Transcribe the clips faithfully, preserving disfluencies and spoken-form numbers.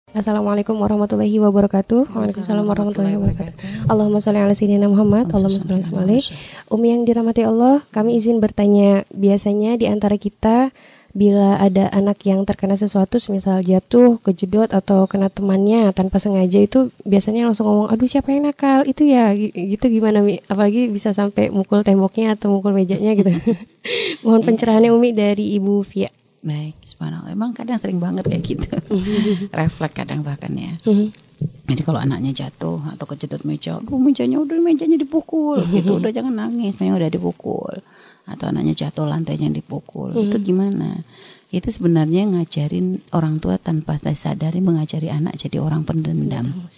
Assalamualaikum warahmatullahi wabarakatuh. Waalaikumsalam warahmatullahi wabarakatuh. Allahumma sholli ala sayyidina Muhammad. Allahumma sholli alaihi. Umi yang dirahmati Allah, kami izin bertanya, biasanya di antara kita bila ada anak yang terkena sesuatu, misal jatuh, kejedot atau kena temannya tanpa sengaja, itu biasanya langsung ngomong, aduh siapa yang nakal itu ya, gitu gimana Mi? Apalagi bisa sampai mukul temboknya atau mukul mejanya gitu. Mohon pencerahannya Umi dari Ibu Via. Baik, subhanallah. Emang kadang sering banget kayak gitu. Refleks kadang bahkan ya. Jadi kalau anaknya jatuh atau kejedot meja, aduh mejanya udah mejanya dipukul, gitu udah jangan nangis, memang udah dipukul. Atau anaknya jatuh lantainya dipukul, itu gimana? Itu sebenarnya ngajarin orang tua tanpa sadari, mengajari anak jadi orang pendendam.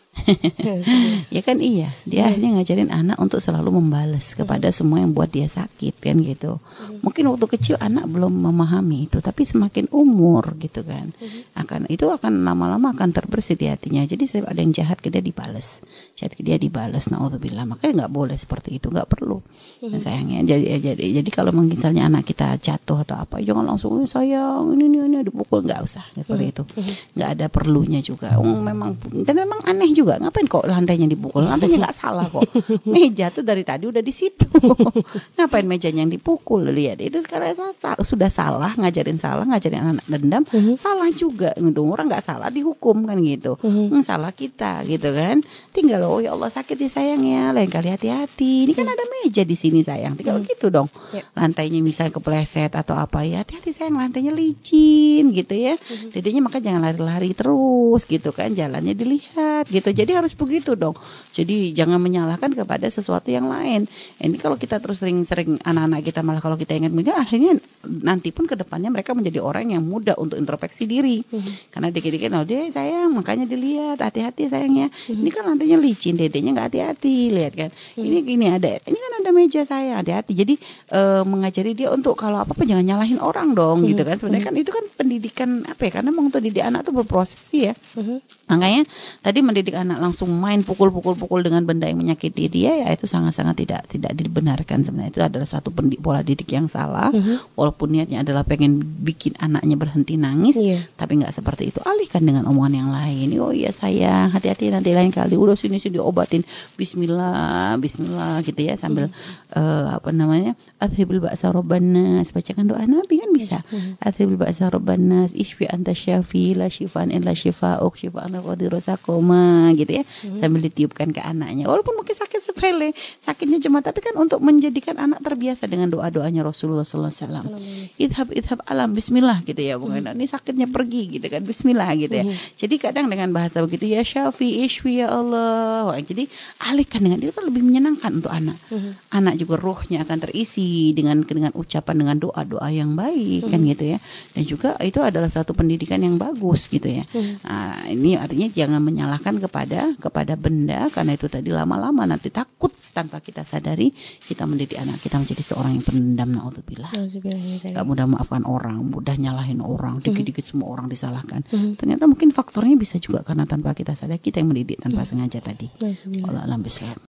Ya kan iya, dia akhirnya ngajarin anak untuk selalu membalas kepada semua yang buat dia sakit kan gitu. Mungkin waktu kecil anak belum memahami itu, tapi semakin umur gitu kan, akan itu akan lama-lama akan terbersih di hatinya. Jadi setiap ada yang jahat ke dia dibalas, jahat ke dia dibalas. Naudzubillah. Makanya nggak boleh seperti itu, nggak perlu. Nah, sayangnya jadi jadi jadi kalau misalnya anak kita jatuh atau apa, jangan langsung oh, sayang ini ini, ini dipukul, nggak usah seperti itu, nggak ada perlunya juga. Oh, memang dan memang aneh juga, ngapain kok lantainya dipukul? Lantainya nggak salah kok. Meja tuh dari tadi udah di situ. Ngapain mejanya yang dipukul? Lihat, itu sekarang sudah salah, ngajarin salah, ngajarin anak dendam, salah juga gitu. Orang nggak salah dihukum kan gitu. Hmm, salah kita gitu kan. Tinggal oh ya Allah sakit sih sayang ya, lain kali hati-hati. Ini kan ada meja di sini sayang. Tinggal gitu dong. Lantainya misalnya kepleset atau apa ya, hati-hati sayang, lantainya licin gitu ya. Jadinya maka jangan lari-lari terus gitu kan. Jalannya dilihat gitu. Jadi harus begitu dong. Jadi jangan menyalahkan kepada sesuatu yang lain. Ini kalau kita terus sering-sering anak-anak kita malah kalau kita ingat mereka, akhirnya nanti pun ke depannya mereka menjadi orang yang mudah untuk introspeksi diri. Mm-hmm. Karena dikit-dikit oh dia sayang, makanya dilihat, hati-hati sayangnya. Mm-hmm. Ini kan lantainya licin, dedenya nggak hati-hati, lihat kan. Mm-hmm. Ini gini ada, ini kan ada meja sayang, hati-hati. Jadi uh, mengajari dia untuk kalau apa-apa jangan nyalahin orang dong, mm-hmm. gitu kan. Sebenarnya mm-hmm. kan itu kan pendidikan apa ya? Karena mau untuk didik anak tuh berproses ya. Mm-hmm. Makanya tadi mendidik anak langsung main pukul-pukul-pukul dengan benda yang menyakiti dia, ya itu sangat-sangat tidak tidak dibenarkan sebenarnya. Itu adalah satu pendidik, pola didik yang salah. Mm-hmm. Walaupun niatnya adalah pengen bikin anaknya berhenti nangis, yeah. tapi nggak seperti itu. Alihkan dengan omongan yang lain. Oh iya sayang, hati-hati nanti lain kali. Udah sini sini diobatin. Bismillah, Bismillah gitu ya sambil mm-hmm. uh, apa namanya? Adhibil ba'sa robbanas. Bacakan doa Nabi kan bisa. Mm-hmm. Adhibil ba'sa robbanas. Ishfi anta syafi la syifaan illa syifa'uk syifaan qadirasakoma gitu ya. Mm-hmm. Sambil ditiupkan ke anaknya. Walaupun mungkin sakit sepele, sakitnya cuma tapi kan untuk menjadikan anak terbiasa dengan doa-doanya Rasulullah sallallahu alaihi wasallam. Idhab idhab alam bismillah gitu ya. Bukan mm-hmm. ini sakitnya pergi gitu kan. Bismillah gitu ya. Mm-hmm. Jadi kadang dengan bahasa begitu ya Syafi Ishfi ya Allah. Wah, jadi alihkan dengan itu kan lebih menyenangkan untuk anak. Mm-hmm. Anak juga ruhnya akan terisi dengan dengan ucapan dengan doa-doa yang baik mm-hmm. kan gitu ya. Dan juga itu adalah satu pendidikan yang bagus gitu ya. Mm-hmm. Nah, ini artinya jangan menyalahkan kepada kepada benda karena itu tadi lama-lama nanti takut tanpa kita sadari kita mendidik anak kita menjadi seorang yang pendendam. Naudzubillah. Gak mudah maafkan orang, mudah nyalahin orang, dikit-dikit semua orang disalahkan. Mm-hmm. Ternyata mungkin faktornya bisa juga karena tanpa kita sadar kita yang mendidik tanpa mm-hmm. sengaja tadi. Allah alam bisawab.